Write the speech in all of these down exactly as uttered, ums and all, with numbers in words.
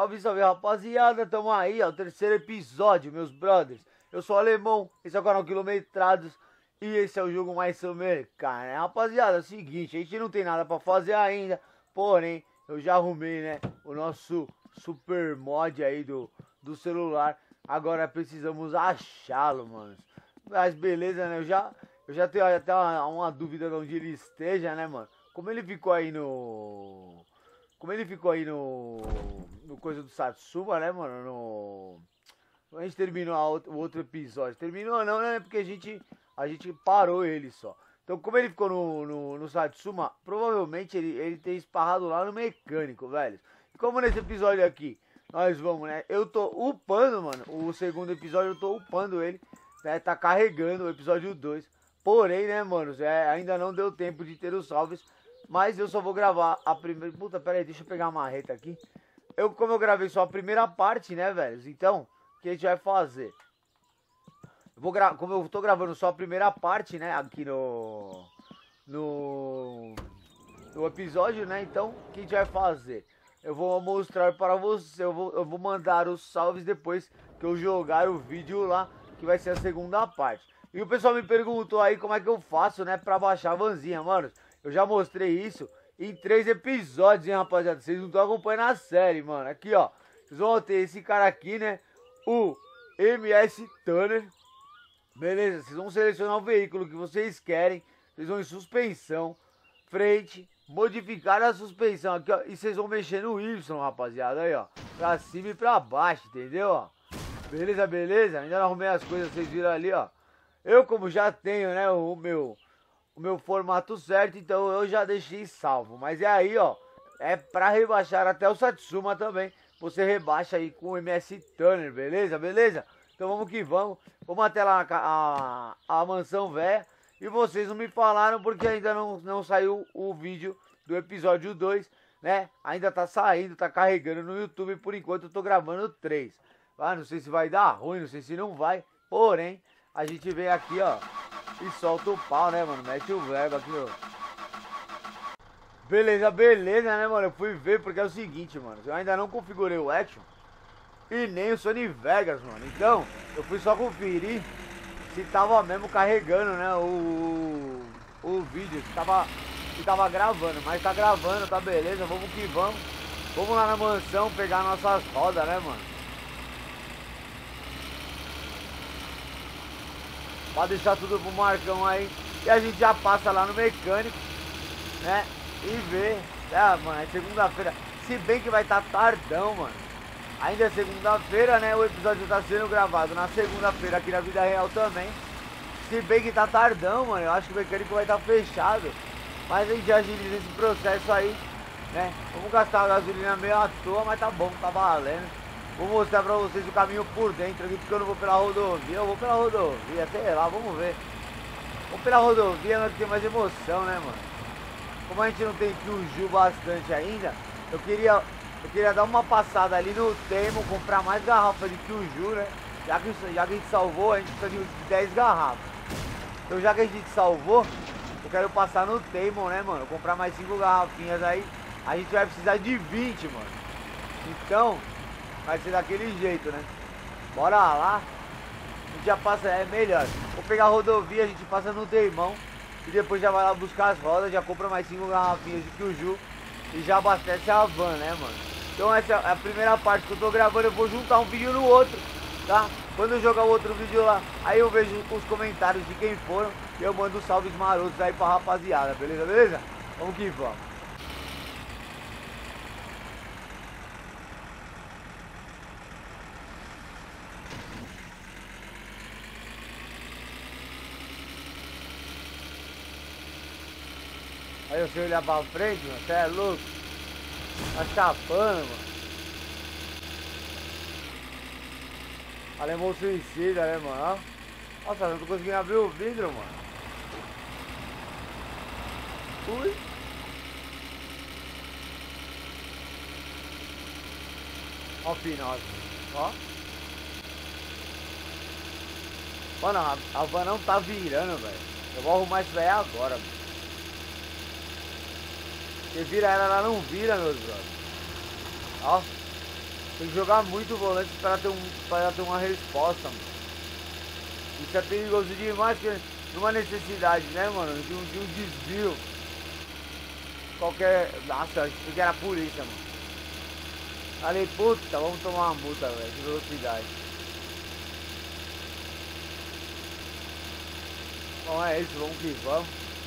Salve, salve, rapaziada, tamo aí, ó, terceiro episódio, meus brothers. Eu sou o Alemão, esse é o canal Quilometrados e esse é o jogo mais Summercar, né? Rapaziada, é o seguinte, a gente não tem nada pra fazer ainda, porém, eu já arrumei, né, o nosso super mod aí do, do celular. Agora precisamos achá-lo, mano. Mas beleza, né, eu já, eu já tenho até uma, uma dúvida de onde ele esteja, né, mano. Como ele ficou aí no... Como ele ficou aí no... No coisa do Satsuma, né, mano, no... A gente terminou a outro, o outro episódio. Terminou não, né? Porque a gente, a gente parou ele só. Então, como ele ficou no, no, no Satsuma, provavelmente ele, ele tem esparrado lá no mecânico, velho. E como nesse episódio aqui, nós vamos, né? Eu tô upando, mano. O segundo episódio eu tô upando ele, né? Tá carregando o episódio dois. Porém, né, mano, é, ainda não deu tempo de ter os salves. Mas eu só vou gravar a primeira... Puta, pera aí, deixa eu pegar a marreta aqui. Eu, como eu gravei só a primeira parte, né, velho? Então... O que a gente vai fazer? Eu vou gra... Como eu tô gravando só a primeira parte, né? Aqui no... No... No episódio, né? Então, o que a gente vai fazer? Eu vou mostrar para você. Eu vou, eu vou mandar os salves depois que eu jogar o vídeo lá. Que vai ser a segunda parte. E o pessoal me perguntou aí como é que eu faço, né? Pra baixar a vanzinha, mano. Eu já mostrei isso em três episódios, hein, rapaziada. Vocês não estão acompanhando a série, mano. Aqui, ó. Vocês vão ter esse cara aqui, né? O M S Tuner. Beleza, vocês vão selecionar o veículo que vocês querem. Vocês vão em suspensão, frente, modificar a suspensão aqui, ó. E vocês vão mexer no Y, rapaziada. Aí, ó, pra cima e pra baixo, entendeu, ó? Beleza, beleza, ainda não arrumei as coisas, vocês viram ali, ó. Eu, como já tenho, né, o meu O meu formato certo, então eu já deixei salvo. Mas é aí, ó, é pra rebaixar até o Satsuma também. Você rebaixa aí com o M S Tuner, beleza? Beleza? Então vamos que vamos. Vamos até lá a, a, a mansão velha. E vocês não me falaram porque ainda não, não saiu o vídeo do episódio dois, né? Ainda tá saindo, tá carregando no YouTube. Por enquanto eu tô gravando três. Ah, não sei se vai dar ruim, não sei se não vai. Porém, a gente vem aqui, ó, e solta o pau, né, mano? Mete o verbo aqui, ó. Beleza, beleza, né, mano? Eu fui ver porque é o seguinte, mano. Eu ainda não configurei o Action e nem o Sony Vegas, mano. Então, eu fui só conferir se tava mesmo carregando, né, o, o vídeo. Se tava, se tava gravando, mas tá gravando, tá beleza. Vamos que vamos. Vamos lá na mansão pegar nossas rodas, né, mano? Pode deixar tudo pro Marcão aí. E a gente já passa lá no mecânico, né? E ver, ah, mano, é segunda-feira. Se bem que vai estar tá tardão, mano. Ainda é segunda-feira, né? O episódio tá sendo gravado na segunda-feira aqui na vida real também. Se bem que tá tardão, mano. Eu acho que o mecânico vai estar tá fechado. Mas a gente agiliza esse processo aí, né? Vamos gastar a gasolina meio à toa, mas tá bom, tá valendo. Vou mostrar pra vocês o caminho por dentro aqui, porque eu não vou pela rodovia. Eu vou pela rodovia, sei lá, vamos ver. Vamos pela rodovia, mas tem mais emoção, né, mano? Como a gente não tem Kyuju bastante ainda, eu queria, eu queria dar uma passada ali no Temo, comprar mais garrafas de Kyuju, né? Já que, já que a gente salvou, a gente precisa de dez garrafas. Então já que a gente salvou, eu quero passar no Temo, né, mano? Comprar mais cinco garrafinhas aí, a gente vai precisar de vinte, mano. Então, vai ser daquele jeito, né? Bora lá. A gente já passa, é melhor. Vou pegar a rodovia, a gente passa no Teimão. E depois já vai lá buscar as rodas, já compra mais cinco garrafinhas de Kyuju e já abastece a van, né, mano? Então essa é a primeira parte que eu tô gravando, eu vou juntar um vídeo no outro, tá? Quando eu jogar o outro vídeo lá, aí eu vejo os comentários de quem foram e eu mando salves marotos aí pra rapaziada, beleza, beleza? Vamos que vamos. Aí você olhar pra frente, mano, você é louco. Tá chapando, mano. Alemão suicida, né, mano? Nossa, eu não tô conseguindo abrir o vidro, mano. Ui. Ó o final, ó. Mano, a, a van não tá virando, velho. Eu vou arrumar isso daí agora, mano. Você vira ela, ela não vira, meus brothers. Ó. Tem que jogar muito volante para ter, um, para ter uma resposta, mano. Isso é perigoso demais, porque numa necessidade, né, mano? De um, de um desvio. Qualquer... Nossa, achei que era a polícia, mano. Falei, puta, vamos tomar uma multa, velho, de velocidade. Bom, é isso, vamos que vamos.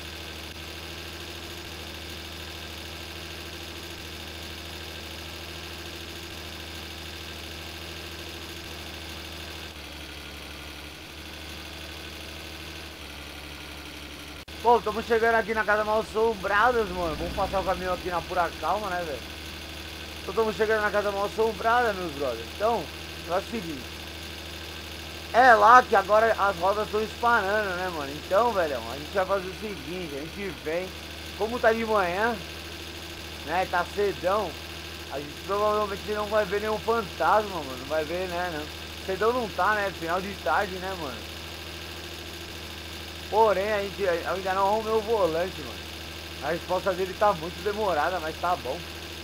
Bom, estamos chegando aqui na Casa Mal Assombradas, mano. Vamos passar o caminho aqui na pura calma, né, velho? Então estamos chegando na Casa Mal Assombrada, meus brothers. Então, é o seguinte. É lá que agora as rodas estão esparando, né, mano? Então, velhão, a gente vai fazer o seguinte. A gente vem, como tá de manhã, né, tá cedão. A gente provavelmente não vai ver nenhum fantasma, mano. Não vai ver, né, não. Cedão não tá, né? Final de tarde, né, mano? Porém, a gente ainda não arrumou o volante, mano. A resposta dele tá muito demorada, mas tá bom.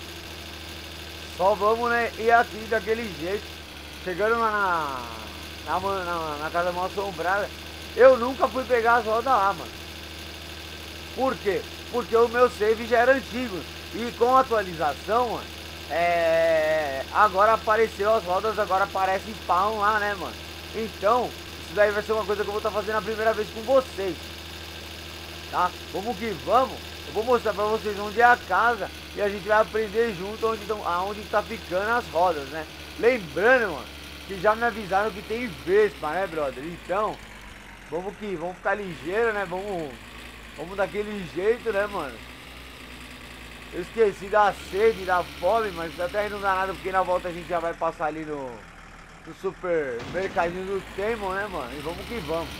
Só vamos, né, ir aqui daquele jeito. Chegando lá na, na, na, na Casa Mal Assombrada. Eu nunca fui pegar as rodas lá, mano. Por quê? Porque o meu save já era antigo. E com a atualização, mano, é... agora apareceu as rodas, agora aparecem spawn lá, né, mano? Então... isso daí vai ser uma coisa que eu vou estar fazendo a primeira vez com vocês. Tá? Vamos que vamos. Eu vou mostrar pra vocês onde é a casa. E a gente vai aprender junto onde, tão, aonde tá ficando as rodas, né? Lembrando, mano, que já me avisaram que tem Vespa, né, brother? Então, vamos que vamos ficar ligeiro, né? Vamos, vamos daquele jeito, né, mano? Eu esqueci da sede, da fome, mas até aí não dá nada, porque na volta a gente já vai passar ali no... no super mercadinho do Temon, né, mano? E vamos que vamos.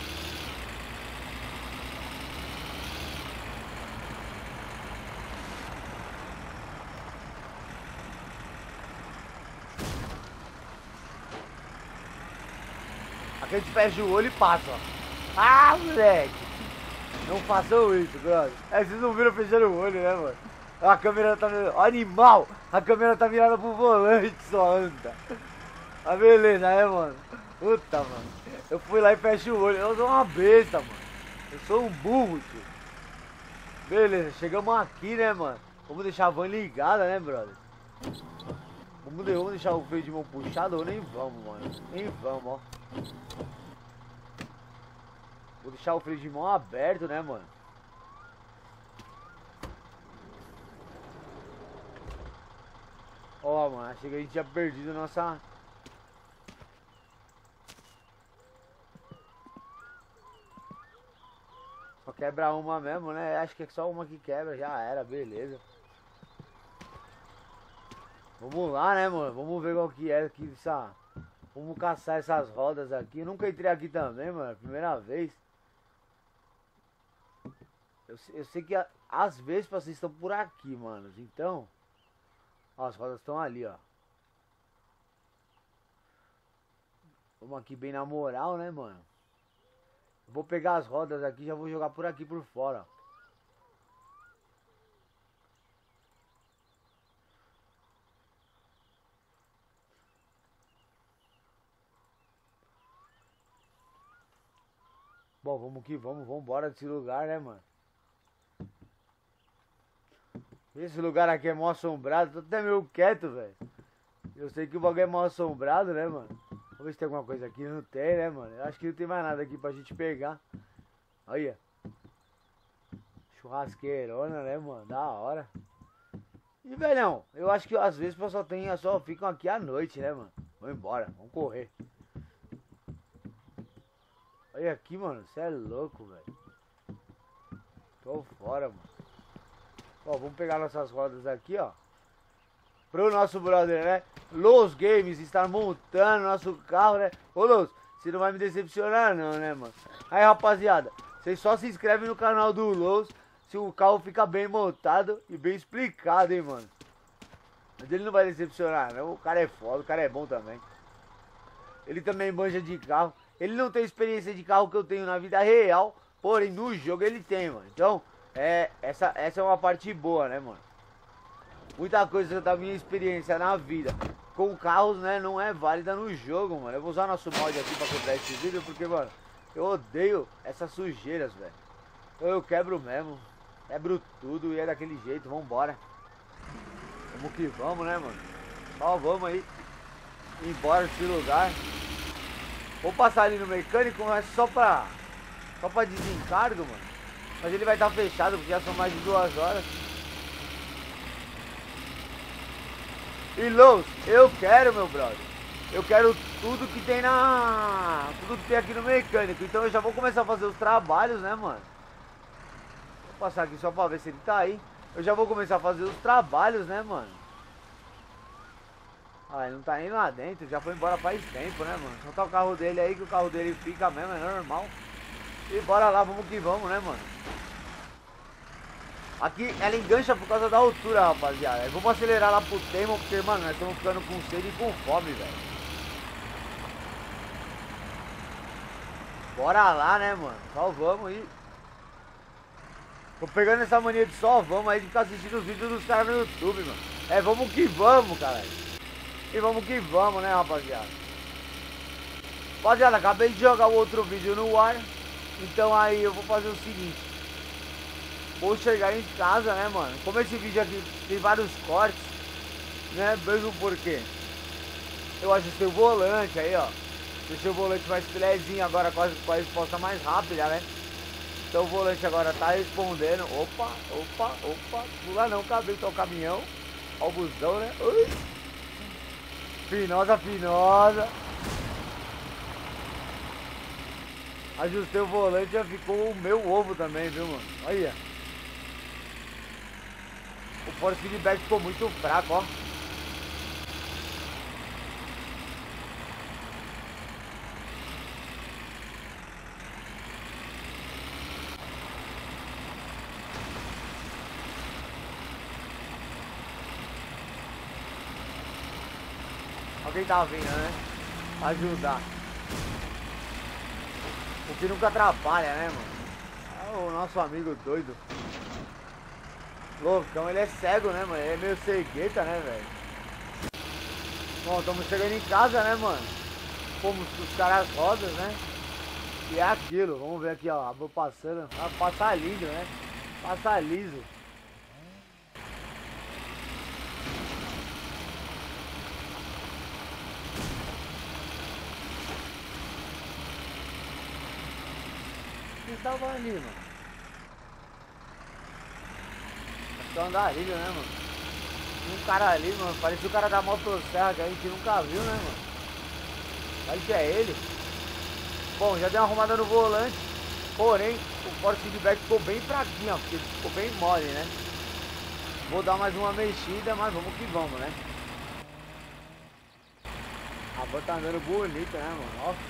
Aqui a gente fecha o olho e passa, ó. Ah, moleque! Não façam isso, brother. É, vocês não viram fechando o olho, né, mano? A câmera tá... Animal! A câmera tá virada pro volante, só anda. Ah, beleza, né, mano? Puta, mano. Eu fui lá e fechei o olho. Eu sou uma besta, mano. Eu sou um burro, tio. Beleza, chegamos aqui, né, mano? Vamos deixar a van ligada, né, brother? Vamos, de... vamos deixar o freio de mão puxado ou nem vamos, mano? Nem vamos, ó. Vou deixar o freio de mão aberto, né, mano? Ó, mano, achei que a gente tinha perdido a nossa... Só quebra uma mesmo, né? Acho que é só uma que quebra, já era, beleza. Vamos lá, né, mano? Vamos ver qual que é aqui essa... Vamos caçar essas rodas aqui. Eu nunca entrei aqui também, mano. Primeira vez. Eu, eu sei que a, às vezes vocês estão por aqui, mano. Então... Ó, as rodas estão ali, ó. Vamos aqui bem na moral, né, mano? Vou pegar as rodas aqui e já vou jogar por aqui por fora. Bom, vamos que vamos, vamos embora desse lugar, né, mano? Esse lugar aqui é mal assombrado, tô até meio quieto, velho. Eu sei que o bagulho é mal assombrado, né, mano? Vamos ver se tem alguma coisa aqui. Não tem, né, mano? Eu acho que não tem mais nada aqui pra gente pegar. Olha. Churrasqueirona, né, mano? Da hora. E, velhão, eu acho que às vezes só, tem, só ficam aqui à noite, né, mano? Vamos embora, vamos correr. Olha aqui, mano. Você é louco, velho. Tô fora, mano. Ó, vamos pegar nossas rodas aqui, ó. Pro nosso brother, né? Los Games estar montando nosso carro, né? Ô, Los, você não vai me decepcionar não, né, mano? Aí, rapaziada, vocês só se inscrevem no canal do Los se o carro ficar bem montado e bem explicado, hein, mano? Mas ele não vai decepcionar, não. O cara é foda, o cara é bom também. Ele também manja de carro. Ele não tem experiência de carro que eu tenho na vida real, porém no jogo ele tem, mano. Então, é, essa, essa é uma parte boa, né, mano? Muita coisa da minha experiência na vida com carros, né, não é válida no jogo, mano. Eu vou usar nosso mod aqui pra quebrar esse vídeo, porque, mano, eu odeio essas sujeiras, velho. Então eu quebro mesmo, quebro tudo e é daquele jeito, vambora. Vamos que vamos, né, mano? Só vamos aí, embora desse lugar. Vou passar ali no mecânico, mas só pra, só pra desencargo, mano. Mas ele vai estar fechado, porque já são mais de duas horas. E Lowe's, eu quero, meu brother. Eu quero tudo que tem na... Tudo que tem aqui no mecânico. Então eu já vou começar a fazer os trabalhos, né, mano? Vou passar aqui só pra ver se ele tá aí. Eu já vou começar a fazer os trabalhos, né, mano? Ah, ele não tá nem lá dentro. Já foi embora faz tempo, né, mano? Só tá o carro dele aí, que o carro dele fica mesmo, é normal. E bora lá, vamos que vamos, né, mano? Aqui ela engancha por causa da altura, rapaziada. Vamos acelerar lá pro Temon, porque, mano, nós estamos ficando com sede e com fome, velho. Bora lá, né, mano? Só vamos aí. Tô pegando essa mania de só vamos aí de ficar assistindo os vídeos dos caras no YouTube, mano. É, vamos que vamos, cara. E vamos que vamos, né, rapaziada? Rapaziada, acabei de jogar o outro vídeo no ar. Então aí eu vou fazer o seguinte. Vou chegar em casa, né, mano? Como esse vídeo aqui tem vários cortes, né? Mesmo porque eu ajustei o volante aí, ó. Deixei o volante mais filezinho agora com a, com a resposta mais rápida, né? Então o volante agora tá respondendo. Opa, opa, opa. Pula não, cabelo, tá o caminhão. Ó o busão, né? Ui. Finosa, finosa. Ajustei o volante, já ficou o meu ovo também, viu, mano? Olha. O force feedback ficou muito fraco, ó. Alguém tá vindo, né? Ajudar. O que nunca atrapalha, né, mano? É o nosso amigo doido. Loucão, ele é cego, né, mano? Ele é meio cegueta, né, velho? Bom, estamos chegando em casa, né, mano? Fomos os caras rodas, né? E é aquilo, vamos ver aqui, ó. Vou passando. Ah, passa lindo, né? Passa liso. Quem tava ali, mano? Acho que é o andarilho, né, mano? Um cara ali, mano. Parecia o cara da motosserra que a gente nunca viu, né, mano? Aí que é ele. Bom, já deu uma arrumada no volante. Porém, o force feedback ficou bem fraquinho, ó. Porque ficou bem mole, né? Vou dar mais uma mexida, mas vamos que vamos, né? A van tá andando bonita, né, mano? Ó.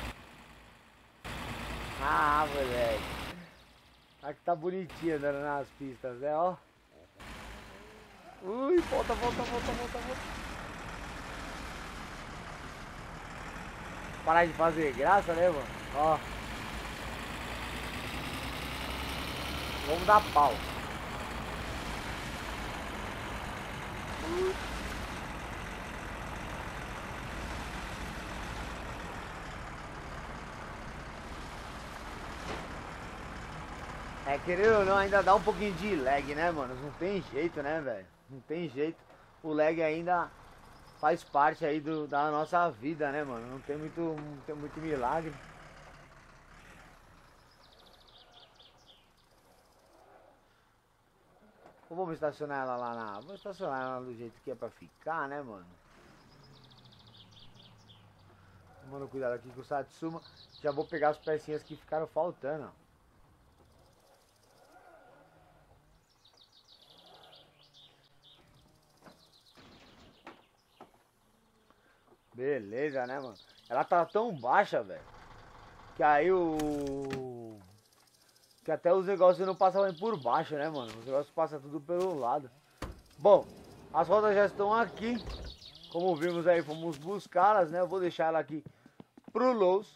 Ah, moleque. Aqui tá bonitinho andando nas pistas, né, ó. Ui, volta, volta, volta, volta, volta. Parar de fazer graça, né, mano? Ó. Vamos dar pau. Ui. É, querendo ou não, ainda dá um pouquinho de lag, né, mano? Não tem jeito, né, velho? Não tem jeito. O lag ainda faz parte aí do, da nossa vida, né, mano? Não tem muito, não tem muito milagre. Ou vamos estacionar ela lá na... Vamos estacionar ela do jeito que é pra ficar, né, mano? Tomando cuidado aqui com o Satsuma. Já vou pegar as pecinhas que ficaram faltando, ó. Beleza, né, mano? Ela tá tão baixa, velho, que aí o... Que até os negócios não passam nem por baixo, né, mano? Os negócios passam tudo pelo lado. Bom, as rodas já estão aqui. Como vimos aí, fomos buscá-las, né? Eu vou deixar ela aqui pro Lowe's.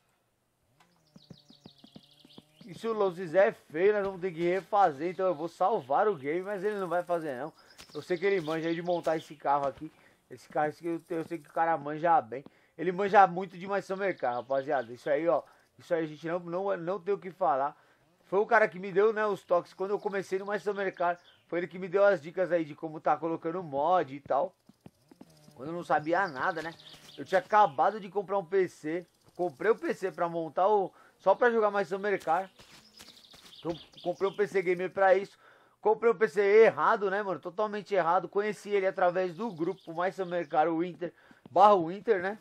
E se o Lowe's fizer feio, nós vamos ter que refazer. Então eu vou salvar o game, mas ele não vai fazer, não. Eu sei que ele manja aí de montar esse carro aqui. Esse cara, esse, eu, eu sei que o cara manja bem. Ele manja muito de My Summer Car, rapaziada. Isso aí, ó. Isso aí a gente não, não, não tem o que falar. Foi o cara que me deu, né, os toques. Quando eu comecei no My Summer Car, foi ele que me deu as dicas aí de como tá colocando mod e tal. Quando eu não sabia nada, né? Eu tinha acabado de comprar um P C. Comprei o P C pra montar o... Só pra jogar My Summer Car. Então, comprei um P C gamer pra isso. Comprei um P C errado, né, mano? Totalmente errado. Conheci ele através do grupo My Summer Car Winter. Barra Winter, né?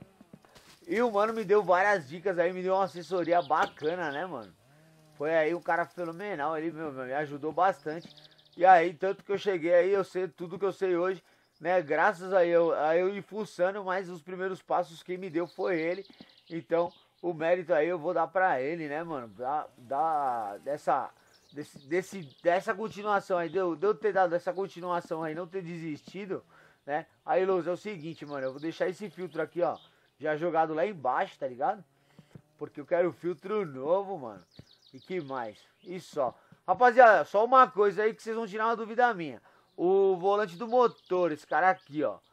E o mano me deu várias dicas aí. Me deu uma assessoria bacana, né, mano? Foi aí um cara fenomenal. Ele meu, me ajudou bastante. E aí, tanto que eu cheguei aí, eu sei tudo que eu sei hoje, né? Graças a eu, a eu ir fuçando, mas os primeiros passos quem me deu foi ele. Então, o mérito aí eu vou dar pra ele, né, mano? Da, da, dessa, desse, desse, dessa continuação aí, deu, deu ter dado essa continuação aí, não ter desistido, né? Aí, Luz, é o seguinte, mano, eu vou deixar esse filtro aqui, ó, já jogado lá embaixo, tá ligado? Porque eu quero filtro novo, mano. E que mais? E só. Rapaziada, só uma coisa aí que vocês vão tirar uma dúvida minha. O volante do motor, esse cara aqui, ó.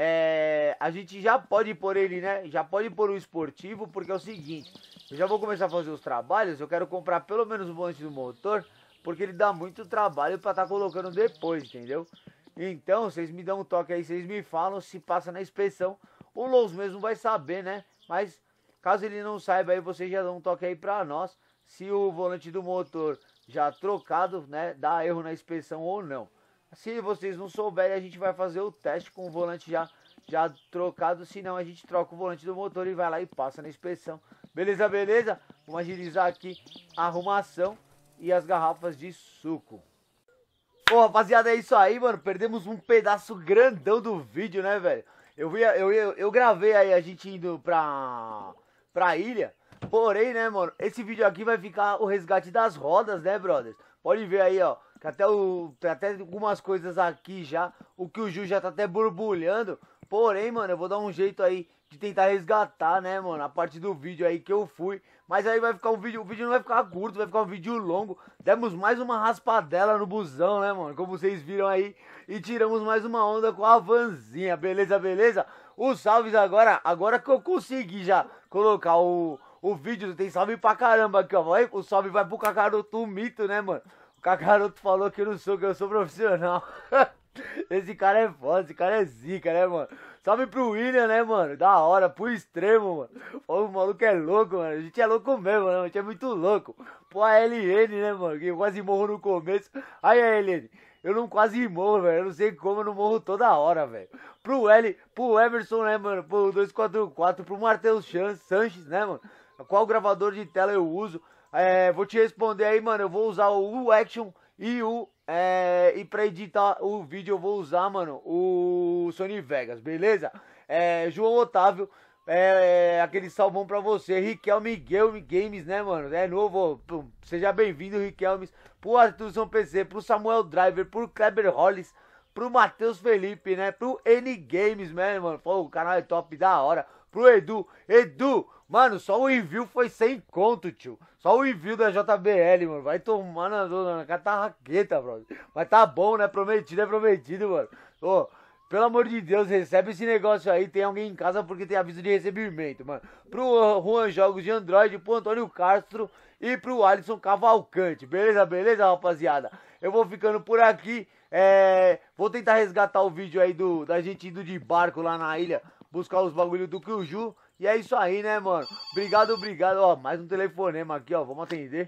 É, a gente já pode pôr ele, né? Já pode pôr o esportivo, porque é o seguinte. Eu já vou começar a fazer os trabalhos. Eu quero comprar pelo menos o volante do motor, porque ele dá muito trabalho pra tá colocando depois, entendeu? Então, vocês me dão um toque aí, vocês me falam se passa na inspeção. O Lous mesmo vai saber, né? Mas caso ele não saiba aí, vocês já dão um toque aí pra nós. Se o volante do motor já trocado, né, dá erro na inspeção ou não. Se vocês não souberem, a gente vai fazer o teste com o volante já, já trocado. Se não, a gente troca o volante do motor e vai lá e passa na inspeção. Beleza, beleza? Vamos agilizar aqui a arrumação e as garrafas de suco. Pô, rapaziada, é isso aí, mano. Perdemos um pedaço grandão do vídeo, né, velho? Eu, via, eu, eu, eu gravei aí a gente indo pra, pra ilha. Porém, né, mano, esse vídeo aqui vai ficar o resgate das rodas, né, brothers? Pode ver aí, ó, que até, o, tem até algumas coisas aqui já, o que o Ju já tá até borbulhando. Porém, mano, eu vou dar um jeito aí de tentar resgatar, né, mano, a parte do vídeo aí que eu fui. Mas aí vai ficar um vídeo, o vídeo não vai ficar curto, vai ficar um vídeo longo. Demos mais uma raspadela no busão, né, mano, como vocês viram aí. E tiramos mais uma onda com a vanzinha, beleza, beleza? Os salves agora, agora que eu consegui já colocar o... O vídeo tem salve pra caramba aqui, ó. O salve vai pro Kakaroto Mito, né, mano? O Kakaroto falou que eu não sou, que eu sou profissional. Esse cara é foda, esse cara é zica, né, mano? Salve pro William, né, mano? Da hora, pro extremo, mano. Pô, o maluco é louco, mano. A gente é louco mesmo, né? A gente é muito louco. Pô, a L N, né, mano? Que eu quase morro no começo. Aí, a L N. Eu não quase morro, velho. Eu não sei como eu não morro toda hora, velho. Pro L, pro Emerson, né, mano? Pro dois quatro quatro, pro Matheus Sanches, né, mano? Qual gravador de tela eu uso? É, vou te responder aí, mano. Eu vou usar o U-Action e o... É, e pra editar o vídeo eu vou usar, mano, o Sony Vegas, beleza? É, João Otávio, é, aquele salvão pra você. Riquelme Games, né, mano? É novo, ó, seja bem-vindo, Riquelme. Pro Arthur São P C, pro Samuel Driver, pro Kleber Hollis, pro Matheus Felipe, né? Pro N Games, né, mano? Pô, o canal é top, da hora. Pro Edu, Edu, mano, só o envio foi sem conto, tio. Só o envio da J B L, mano. Vai tomar na, na catarraqueta, brother. Mas tá bom, né? Prometido é prometido, mano. Ô, pelo amor de Deus, recebe esse negócio aí. Tem alguém em casa porque tem aviso de recebimento, mano. Pro Juan Jogos de Android, pro Antônio Castro e pro Alisson Cavalcante. Beleza, beleza, rapaziada? Eu vou ficando por aqui. É, vou tentar resgatar o vídeo aí do, da gente indo de barco lá na ilha. Buscar os bagulho do Kyuju. E é isso aí, né, mano? Obrigado, obrigado. Ó, mais um telefonema aqui, ó. Vamos atender.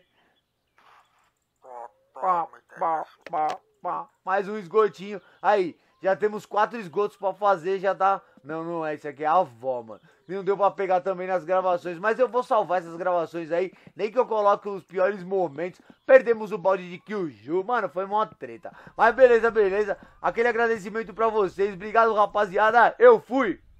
Pá, pá, pá, pá. Mais um esgotinho. Aí, já temos quatro esgotos pra fazer. Já tá... Não, não é. Isso aqui é a avó, mano. Não deu pra pegar também nas gravações. Mas eu vou salvar essas gravações aí. Nem que eu coloque os piores momentos. Perdemos o balde de Kyuju. Mano, foi uma treta. Mas beleza, beleza. Aquele agradecimento pra vocês. Obrigado, rapaziada. Eu fui.